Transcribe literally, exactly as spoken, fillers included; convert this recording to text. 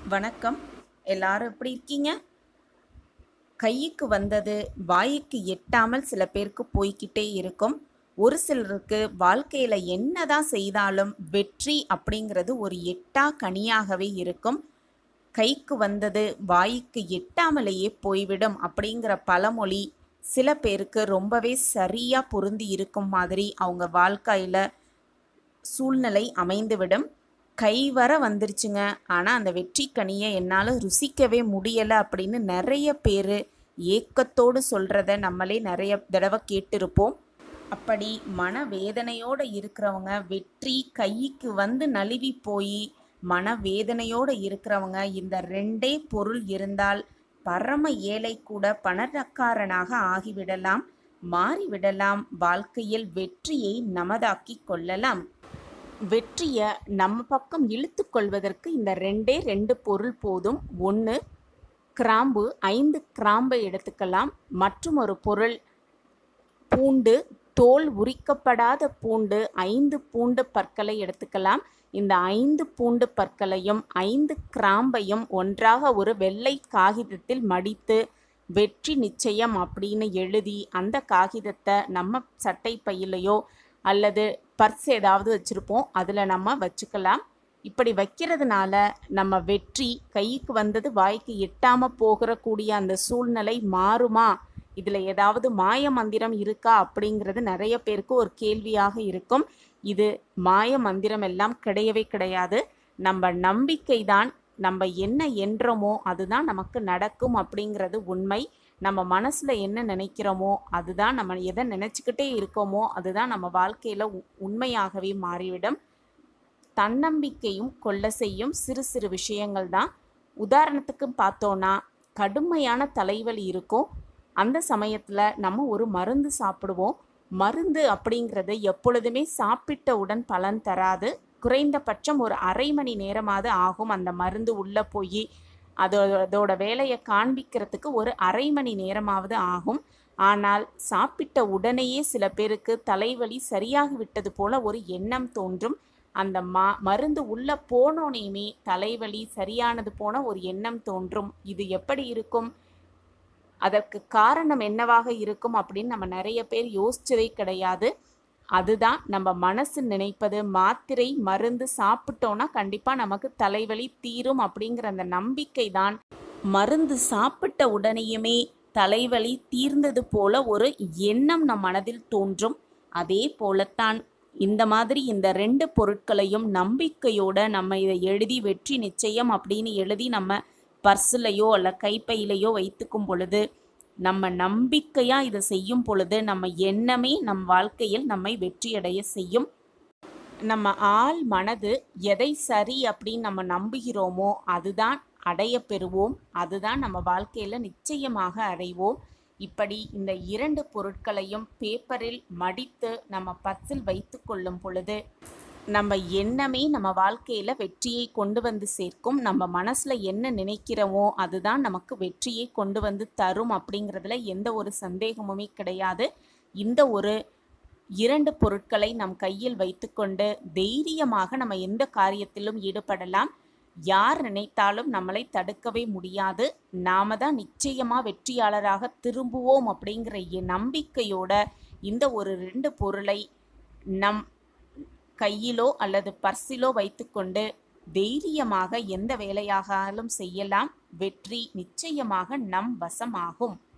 வணக்கம். எல்லாரும் எப்படி இருக்கீங்க? கைக்கு வந்தது வாய்க்கு எட்டாமல் சில பேருக்கு போய்க்கிட்டே இருக்கும். ஒரு சிலருக்கு வாழ்க்கையில் என்னதான் செய்தாலும் வெற்றி அப்படிங்கிறது ஒரு எட்டா கனியாகவே இருக்கும். கைக்கு வந்தது வாய்க்கு எட்டாமலேயே போய்விடும் அப்படிங்கிற பழமொழி சில பேருக்கு ரொம்பவே சரியாக பொருந்தி இருக்கும் மாதிரி அவங்க வாழ்க்கையில் சூழ்நிலை அமைந்துவிடும். கை வர வந்துருச்சுங்க, ஆனால் அந்த வெற்றி கனியை என்னால் ருசிக்கவே முடியலை அப்படின்னு நிறைய பேர் ஏக்கத்தோடு சொல்கிறத நம்மளே நிறைய தடவை கேட்டிருப்போம். அப்படி மனவேதனையோடு இருக்கிறவங்க, வெற்றி கைக்கு வந்து நழுவி போய் மனவேதனையோடு இருக்கிறவங்க இந்த ரெண்டே பொருள் இருந்தால் பரம ஏழை கூட பணக்காரனாக ஆகிவிடலாம், மாறிவிடலாம். வாழ்க்கையில் வெற்றியை நமதாக்கி கொள்ளலாம். வெற்றியை நம்ம பக்கம் இழுத்து கொள்வதற்கு இந்த ரெண்டே ரெண்டு பொருள் போதும். ஒன்று கிராம்பு, ஐந்து கிராம்பை எடுத்துக்கலாம். மற்றும் ஒரு பொருள் பூண்டு, தோல் உரிக்கப்படாத பூண்டு, ஐந்து பூண்டு பற்களை எடுத்துக்கலாம். இந்த ஐந்து பூண்டு பற்களையும் ஐந்து கிராம்பையும் ஒன்றாக ஒரு வெள்ளை காகிதத்தில் மடித்து வெற்றி நிச்சயம் அப்படின்னு எழுதி அந்த காகிதத்தை நம்ம சட்டை பையிலையோ அல்லது பர்ஸ் ஏதாவது வச்சுருப்போம், அதில் நம்ம வச்சுக்கலாம். இப்படி வைக்கிறதுனால நம்ம வெற்றி கைக்கு வந்தது வாய்க்கு எட்டாமல் போகிற கூடிய அந்த சூழ்நிலை மாறுமா? இதில் ஏதாவது மாய மந்திரம் இருக்கா அப்படிங்கிறது நிறைய பேருக்கு ஒரு கேள்வியாக இருக்கும். இது மாய மந்திரம் எல்லாம் கிடையவே கிடையாது. நம்ம நம்பிக்கை தான். நம்ம என்ன என்றோமோ அதுதான் நமக்கு நடக்கும் அப்படிங்கிறது உண்மை. நம்ம மனசில் என்ன நினைக்கிறோமோ அதுதான், நம்ம எதை நினச்சிக்கிட்டே இருக்கோமோ அதுதான் நம்ம வாழ்க்கையில் உண்மையாகவே மாறிவிடும். தன்னம்பிக்கையும் கொள்ள செய்யும் சிறு சிறு விஷயங்கள் தான். உதாரணத்துக்கு பார்த்தோன்னா, கடுமையான தலைவலி இருக்கும். அந்த சமயத்தில் நம்ம ஒரு மருந்து சாப்பிடுவோம். மருந்து அப்படிங்கிறது எப்பொழுதுமே சாப்பிட்டவுடன் பலன் தராது. குறைந்தபட்சம் ஒரு அரை மணி நேரமாவது ஆகும் அந்த மருந்து உள்ளே போய் அதோட அதோட வேலையை காண்பிக்கிறதுக்கு ஒரு அரை மணி நேரமாவது ஆகும். ஆனால் சாப்பிட்ட உடனேயே சில பேருக்கு தலைவலி சரியாகி விட்டது போல ஒரு எண்ணம் தோன்றும். அந்த மா மருந்து உள்ளே போனோனையுமே தலைவலி சரியானது போன ஒரு எண்ணம் தோன்றும். இது எப்படி இருக்கும்? அதற்கு காரணம் என்னவாக இருக்கும் அப்படின்னு நம்ம நிறைய பேர் யோசிச்சதே கிடையாது. அதுதான் நம்ம மனசு நினைப்பது. மாத்திரை மருந்து சாப்பிட்டோன்னா கண்டிப்பாக நமக்கு தலைவலி தீரும் அப்படிங்கிற அந்த நம்பிக்கை தான். மருந்து சாப்பிட்ட உடனேயுமே தலைவலி தீர்ந்தது போல ஒரு எண்ணம் நம் மனதில் தோன்றும். அதே போலத்தான் இந்த மாதிரி இந்த ரெண்டு பொருட்களையும் நம்பிக்கையோட நம்ம இதை எழுதி வெற்றி நிச்சயம் அப்படின்னு எழுதி நம்ம பர்ஸ்லையோ அல்ல கைப்பையிலையோ வைத்துக்கும் பொழுது, நம்ம நம்பிக்கையாக இதை செய்யும் பொழுது நம்ம எண்ணமே நம் வாழ்க்கையில் நம்மை வெற்றியடைய செய்யும். நம்ம ஆள் மனது எதை சரி அப்படின்னு நம்ம நம்புகிறோமோ அதுதான் அடைய பெறுவோம். அதுதான் நம்ம வாழ்க்கையில் நிச்சயமாக அடைவோம். இப்படி இந்த இரண்டு பொருட்களையும் பேப்பரில் மடித்து நம்ம பர்ஸில் வைத்து கொள்ளும் பொழுது நம்ம எண்ணமே நம்ம வாழ்க்கையில் வெற்றியை கொண்டு வந்து சேர்க்கும். நம்ம மனசில் என்ன நினைக்கிறோமோ அதுதான் நமக்கு வெற்றியை கொண்டு வந்து தரும் அப்படிங்கிறதுல எந்த ஒரு சந்தேகமுமே கிடையாது. இந்த ஒரு இரண்டு பொருட்களை நம் கையில் வைத்துக்கொண்டு தைரியமாக நம்ம எந்த காரியத்திலும் ஈடுபடலாம். யார் நினைத்தாலும் நம்மளை தடுக்கவே முடியாது. நாம தான் நிச்சயமாக வெற்றியாளராக திரும்புவோம் அப்படிங்கிற நம்பிக்கையோட இந்த ஒரு ரெண்டு பொருளை நம் கையிலோ அல்லது பர்சிலோ வைத்துக்கொண்டு தைரியமாக எந்த வேலையாகாலும் செய்யலாம். வெற்றி நிச்சயமாக நம் வசமாகும்.